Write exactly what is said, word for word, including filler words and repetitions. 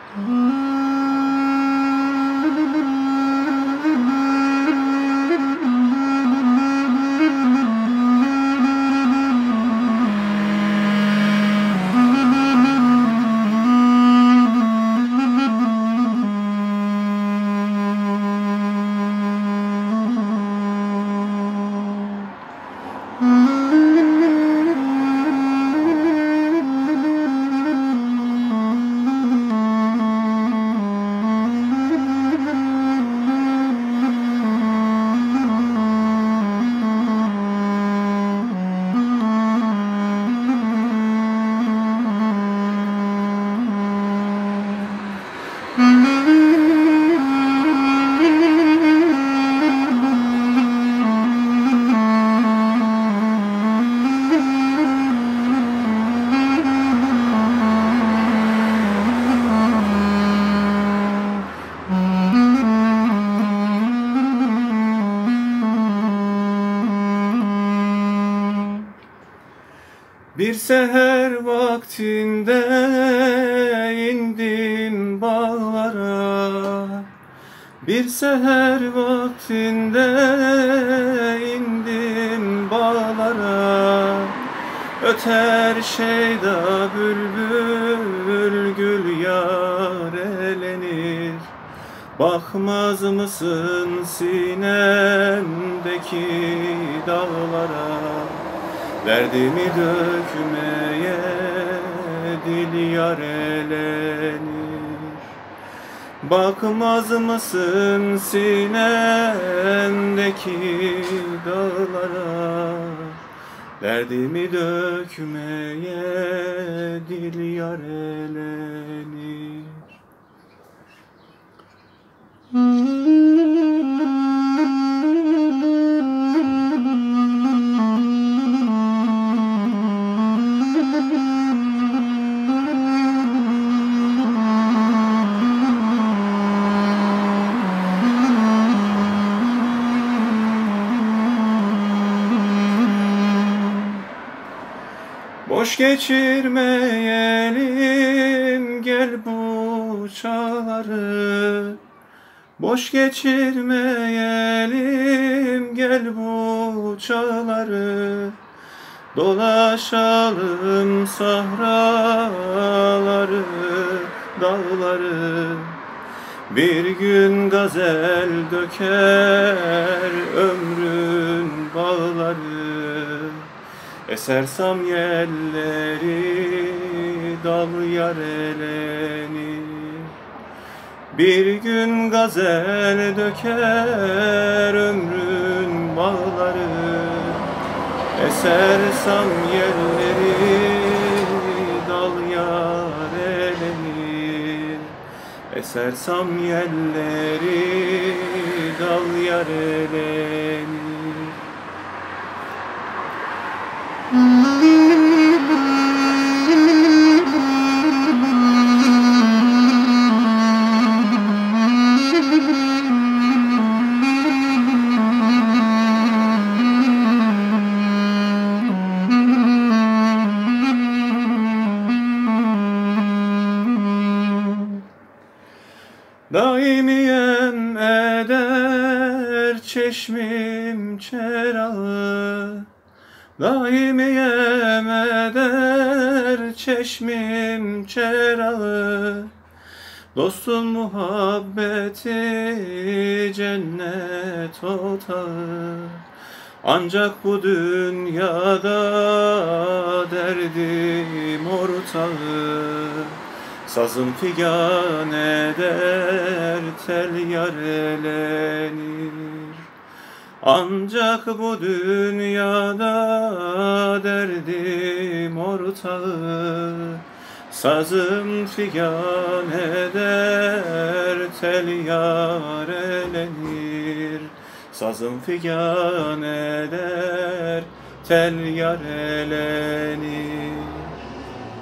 Bir seher vaktinde indim bağlara, bir seher vaktinde indim bağlara. Öter şeyda bülbül, gül yar elenir. Bakmaz mısın sinemdeki dağlara? Derdimi dökmeye dil yar elenir. Bakmaz mısın sinemdeki dağlara? Derdimi dökmeye dil yar elenir. Boş geçirmeyelim gel bu çağları, boş geçirmeyelim gel bu çağları. Dolaşalım sahraları, dağları. Bir gün gazel döker ömrün bağları. Eser samyelleri dal yar elenir. Bir gün gazel döker ömrün bağları. Eser samyelleri dal yar elenir. Eser samyelleri dal yar elenir. Daimiyem eder çeşmim çerağı, daimiyem eder çeşmim çerağı. Dostun muhabbeti cennet otağı. Ancak bu dünyada derdim ortağı. Sazım figan eder, tel yar elenir. Ancak bu dünyada derdim ortağı. Sazım figan eder, tel yar elenir. Sazım figan eder, tel yar elenir.